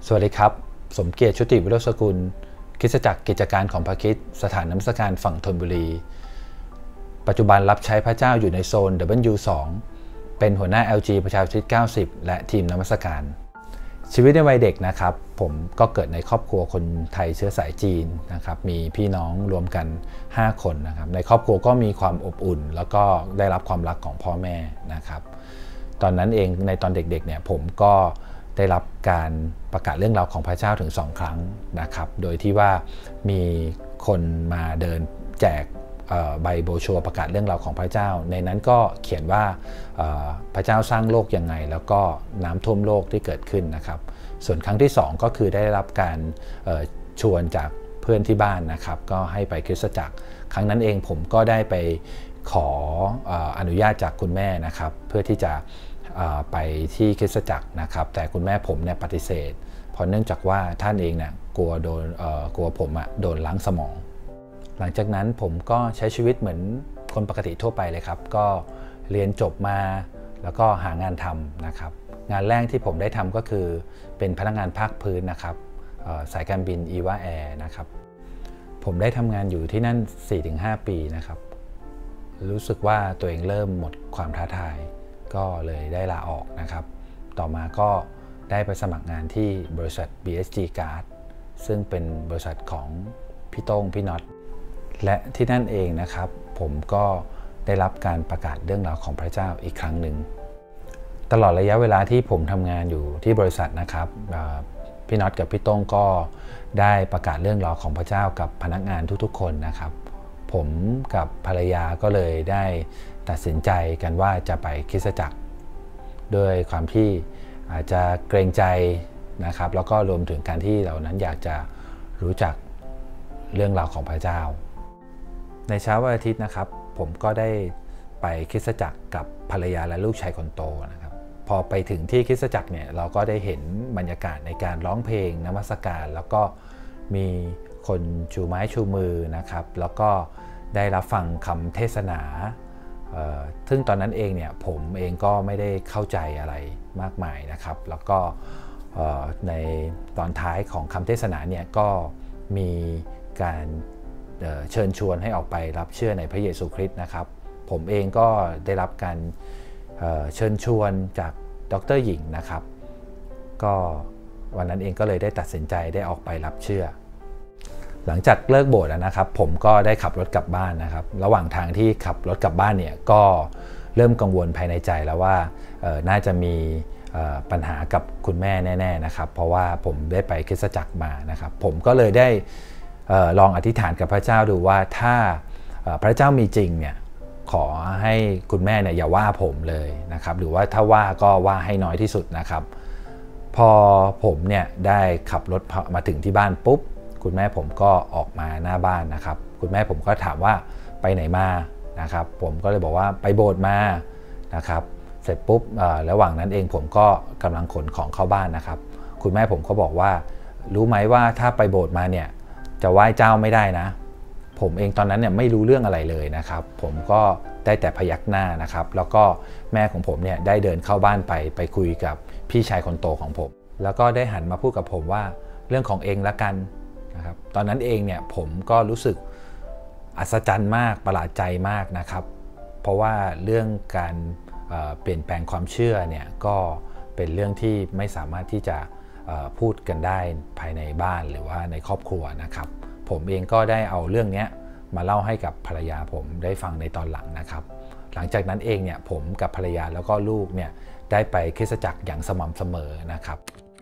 สวัสดีครับสมเกียรติชุติวิโรจน์สกุลคริสตจักรกิจการของพระคริสต์สถานนมัสการฝั่งธนบุรีปัจจุบันรับใช้พระเจ้าอยู่ในโซน W2 เป็นหัวหน้า LG ประชาชน90และทีมนมัสการชีวิตในวัยเด็กนะครับผมก็เกิดในครอบครัวคนไทยเชื้อสายจีนนะครับมีพี่น้องรวมกัน5คนนะครับในครอบครัวก็มีความอบอุ่นแล้วก็ได้รับความรักของพ่อแม่นะครับตอนนั้นเองในตอนเด็กๆเนี่ยผมก็ได้รับการประกาศเรื่องราวของพระเจ้าถึง2 ครั้งนะครับโดยที่ว่ามีคนมาเดินแจกใบโบรชัวร์ประกาศเรื่องราวของพระเจ้าในนั้นก็เขียนว่าพระเจ้าสร้างโลกยังไงแล้วก็น้ำท่วมโลกที่เกิดขึ้นนะครับส่วนครั้งที่2ก็คือได้รับการชวนจากเพื่อนที่บ้านนะครับก็ให้ไปคริสตจักรครั้งนั้นเองผมก็ได้ไปขออนุญาตจากคุณแม่นะครับเพื่อที่จะไปที่คริสตจักรนะครับแต่คุณแม่ผมเนี่ยปฏิเสธเพราะเนื่องจากว่าท่านเองเนี่ยกลัวผมโดนล้างสมองหลังจากนั้นผมก็ใช้ชีวิตเหมือนคนปกติทั่วไปเลยครับก็เรียนจบมาแล้วก็หางานทำนะครับงานแรกที่ผมได้ทำก็คือเป็นพนักงานภาคพื้นนะครับสายการบินอีวาแอร์นะครับผมได้ทำงานอยู่ที่นั่น 4-5 ปีนะครับรู้สึกว่าตัวเองเริ่มหมดความท้าทายก็เลยได้ลาออกนะครับต่อมาก็ได้ไปสมัครงานที่บริษัท BSG Card ซึ่งเป็นบริษัทของพี่โต้งพี่น็อตและที่นั่นเองนะครับผมก็ได้รับการประกาศเรื่องราวของพระเจ้าอีกครั้งหนึ่งตลอดระยะเวลาที่ผมทำงานอยู่ที่บริษัทนะครับพี่น็อตกับพี่โต้งก็ได้ประกาศเรื่องราวของพระเจ้ากับพนักงานทุกๆคนนะครับผมกับภรรยาก็เลยได้ตัดสินใจกันว่าจะไปคริสตจักรโดยความที่อาจจะเกรงใจนะครับแล้วก็รวมถึงการที่เรานั้นอยากจะรู้จักเรื่องราวของพระเจ้าในเช้าวันอาทิตย์นะครับผมก็ได้ไปคริสตจักรกับภรรยาและลูกชายคนโตนะครับพอไปถึงที่คริสตจักรเนี่ยเราก็ได้เห็นบรรยากาศในการร้องเพลงนมัสการแล้วก็มีคนชูไม้ชูมือนะครับแล้วก็ได้รับฟังคำเทศนาซึ่งตอนนั้นเองเนี่ยผมเองก็ไม่ได้เข้าใจอะไรมากมายนะครับแล้วก็ในตอนท้ายของคำเทศนาเนี่ยก็มีการเชิญชวนให้ออกไปรับเชื่อในพระเยซูคริสต์นะครับผมเองก็ได้รับการเชิญชวนจากดร.หญิงนะครับก็วันนั้นเองก็เลยได้ตัดสินใจได้ออกไปรับเชื่อหลังจากเลิกโบสถ์นะครับผมก็ได้ขับรถกลับบ้านนะครับระหว่างทางที่ขับรถกลับบ้านเนี่ยก็เริ่มกังวลภายในใจแล้วว่าน่าจะมีปัญหากับคุณแม่แน่ๆนะครับเพราะว่าผมได้ไปคริสตจักรมานะครับผมก็เลยได้ลองอธิษฐานกับพระเจ้าดูว่าถ้าพระเจ้ามีจริงเนี่ยขอให้คุณแม่เนี่ยอย่าว่าผมเลยนะครับหรือว่าถ้าว่าก็ว่าให้น้อยที่สุดนะครับพอผมเนี่ยได้ขับรถมาถึงที่บ้านปุ๊บคุณแม่ผมก็ออกมาหน้าบ้านนะครับคุณแม่ผมก็ถามว่าไปไหนมานะครับผมก็เลยบอกว่าไปโบสถ์มานะครับเสร็จปุ๊บระหว่างนั้นเองผมก็กำลังขนของเข้าบ้านนะครับคุณแม่ผมก็บอกว่ารู้ไหมว่าถ้าไปโบสถ์มาเนี่ยจะไหว้เจ้าไม่ได้นะผมเองตอนนั้นเนี่ยไม่รู้เรื่องอะไรเลยนะครับผมก็ได้แต่พยักหน้านะครับแล้วก็แม่ของผมเนี่ยได้เดินเข้าบ้านไปคุยกับพี่ชายคนโตของผมแล้วก็ได้หันมาพูดกับผมว่าเรื่องของเองละกันนะครับตอนนั้นเองเนี่ยผมก็รู้สึกอัศจรรย์มากประหลาดใจมากนะครับเพราะว่าเรื่องการเปลี่ยนแปลงความเชื่อเนี่ยก็เป็นเรื่องที่ไม่สามารถที่จะพูดกันได้ภายในบ้านหรือว่าในครอบครัวนะครับผมเองก็ได้เอาเรื่องนี้มาเล่าให้กับภรรยาผมได้ฟังในตอนหลังนะครับหลังจากนั้นเองเนี่ยผมกับภรรยาแล้วก็ลูกเนี่ยได้ไปคริสตจักรอย่างสม่ำเสมอนะครับ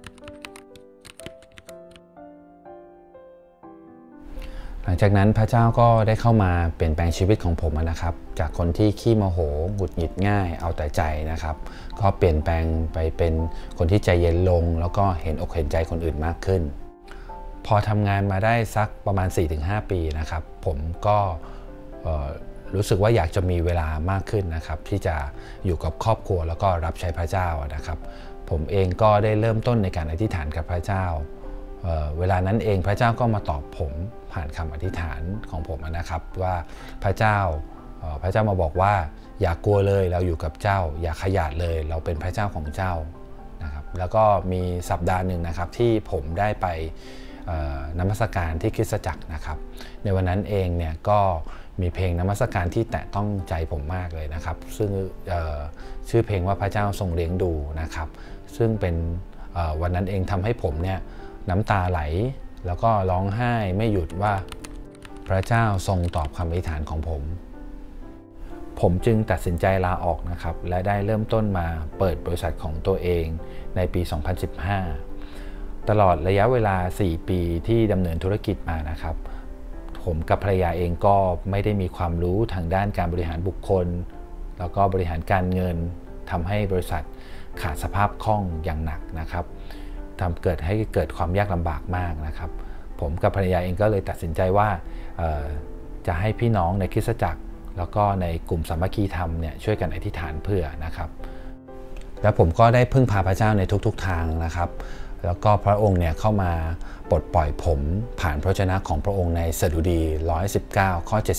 หลังจากนั้นพระเจ้าก็ได้เข้ามาเปลี่ยนแปลงชีวิตของผมนะครับจากคนที่ขี้โมโหหงุดหงิดง่ายเอาแต่ใจนะครับก็เปลี่ยนแปลงไปเป็นคนที่ใจเย็นลงแล้วก็เห็นอกเห็นใจคนอื่นมากขึ้นพอทำงานมาได้สักประมาณ 4-5 ปีนะครับผมก็รู้สึกว่าอยากจะมีเวลามากขึ้นนะครับที่จะอยู่กับครอบครัวแล้วก็รับใช้พระเจ้านะครับผมเองก็ได้เริ่มต้นในการอธิษฐานกับพระเจ้าเวลานั้นเองพระเจ้าก็มาตอบผมผ่านคำอธิษฐานของผมนะครับว่าพระเจ้ามาบอกว่าอย่ากลัวเลยเราอยู่กับเจ้าอย่าขยาดเลยเราเป็นพระเจ้าของเจ้านะครับแล้วก็มีสัปดาห์หนึ่งนะครับที่ผมได้ไปนมัสการที่คริสตจักรนะครับในวันนั้นเองเนี่ยก็มีเพลงนมัสการที่แตะต้องใจผมมากเลยนะครับซึ่งชื่อเพลงว่าพระเจ้าทรงเลี้ยงดูนะครับซึ่งเป็นวันนั้นเองทำให้ผมเนี่ยน้ำตาไหลแล้วก็ร้องไห้ไม่หยุดว่าพระเจ้าทรงตอบคำอธิษฐานของผมจึงตัดสินใจลาออกนะครับและได้เริ่มต้นมาเปิดบริษัทของตัวเองในปี 2015 ตลอดระยะเวลา 4 ปีที่ดำเนินธุรกิจมานะครับผมกับภรรยาเองก็ไม่ได้มีความรู้ทางด้านการบริหารบุคคลแล้วก็บริหารการเงินทำให้บริษัทขาดสภาพคล่องอย่างหนักนะครับให้เกิดความยากลำบากมากนะครับผมกับภรรยาเองก็เลยตัดสินใจว่าจะให้พี่น้องในคริสตจักรแล้วก็ในกลุ่มสามัคคีธรรมเนี่ยช่วยกันอธิษฐานเพื่อนะครับแล้วผมก็ได้พึ่งพาพระเจ้าในทุกๆทางนะครับแล้วก็พระองค์เนี่ยเข้ามาปลดปล่อยผมผ่านพระวจนะของพระองค์ในสดุดี119ข้อ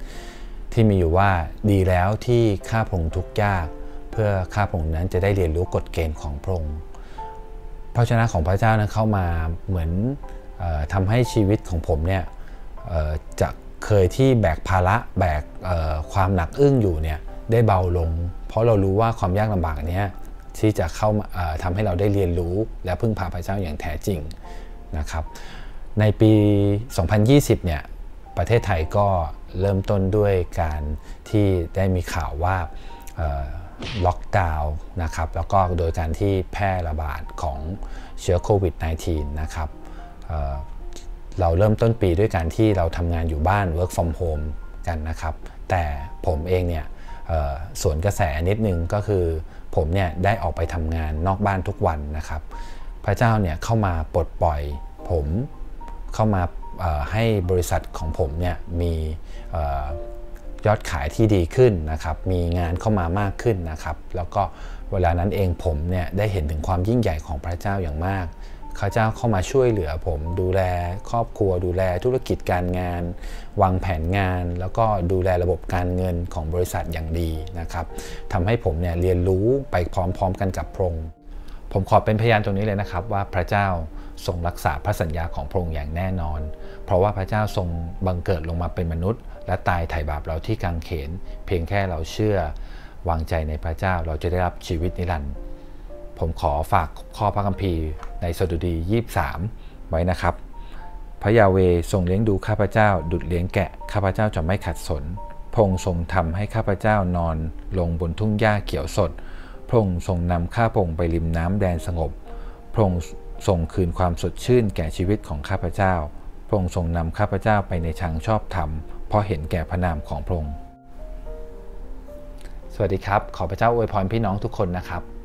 71ที่มีอยู่ว่าดีแล้วที่ข้าพระองค์ทุกข์ยากเพื่อข้าพระองค์นั้นจะได้เรียนรู้กฎเกณฑ์ของพระองค์พระวจนะของพระเจ้านั้นเข้ามาเหมือนทำให้ชีวิตของผมเนี่ยจะเคยที่แบกภาระแบกความหนักอึ้งอยู่เนี่ยได้เบาลงเพราะเรารู้ว่าความยากลำบากนี้ที่จะเข้าทำให้เราได้เรียนรู้และพึ่งพาพระเจ้าอย่างแท้จริงนะครับในปี 2020 เนี่ยประเทศไทยก็เริ่มต้นด้วยการที่ได้มีข่าวว่าล็อกดาวน์นะครับแล้วก็โดยการที่แพร่ระบาดของเชื้อโควิด -19 นะครับเราเริ่มต้นปีด้วยการที่เราทำงานอยู่บ้าน work from home กันนะครับแต่ผมเองเนี่ยสวนกระแสนิดนึงก็คือผมเนี่ยได้ออกไปทำงานนอกบ้านทุกวันนะครับพระเจ้าเนี่ยเข้ามาปลดปล่อยผมเข้ามาให้บริษัทของผมเนี่ยมียอดขายที่ดีขึ้นนะครับมีงานเข้ามามากขึ้นนะครับแล้วก็เวลานั้นเองผมเนี่ยได้เห็นถึงความยิ่งใหญ่ของพระเจ้าอย่างมากพระเจ้าเข้ามาช่วยเหลือผมดูแลครอบครัวดูแลธุรกิจการงานวางแผนงานแล้วก็ดูแลระบบการเงินของบริษัทอย่างดีนะครับทำให้ผมเนี่ยเรียนรู้ไปพร้อมๆกันกับพระองค์ผมขอเป็นพยานตรงนี้เลยนะครับว่าพระเจ้าทรงรักษาพระสัญญาของพระองค์อย่างแน่นอนเพราะว่าพระเจ้าทรงบังเกิดลงมาเป็นมนุษย์และตายไถ่บาปเราที่กางเขนเพียงแค่เราเชื่อวางใจในพระเจ้าเราจะได้รับชีวิตนิรันดร์ผมขอฝากข้อพระคัมภีร์ในสดุดี23ไว้นะครับพระยาเวห์ทรงเลี้ยงดูข้าพเจ้าดุจเลี้ยงแกะข้าพเจ้าจะไม่ขัดสนพระองค์ทรงทำให้ข้าพเจ้านอนลงบนทุ่งหญ้าเขียวสดพระองค์ทรงนำข้าพระองค์ไปริมน้ำแดนสงบพระองค์ทรงคืนความสดชื่นแก่ชีวิตของข้าพเจ้าพระองค์ทรงนำข้าพเจ้าไปในทางชอบธรรมเพราะเห็นแก่พระนามของพระองค์สวัสดีครับขอพระเจ้าอวยพรพี่น้องทุกคนนะครับ